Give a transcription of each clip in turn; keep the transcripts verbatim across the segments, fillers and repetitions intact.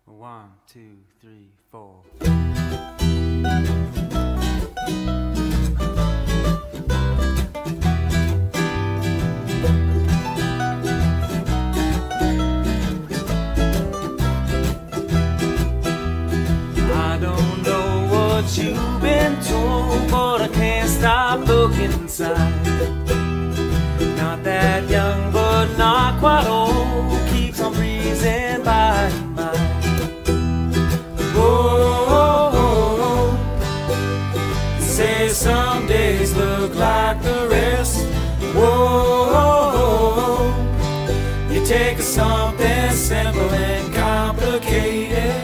One, two, three, four. I don't know what you've been told, but I can't stop looking inside. Not that young, but not quite old, keeps on breezing by and by. Whoa, say some days look like the rest. Whoa, you take something simple and complicated.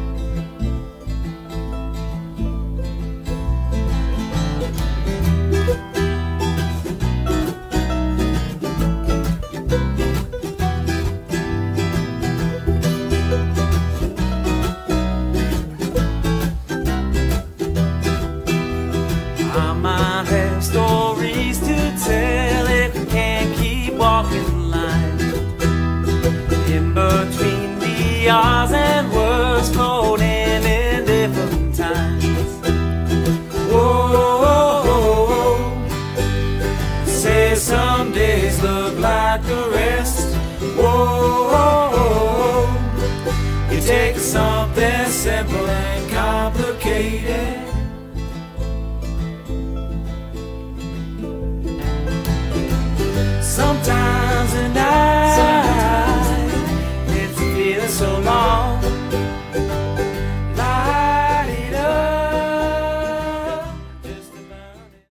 I might have stories to tell if you can't keep walking the line. In between the R's and words floating in different times. Whoa, say some days look like the rest. Whoa, you take something simple and complicated. Sometimes and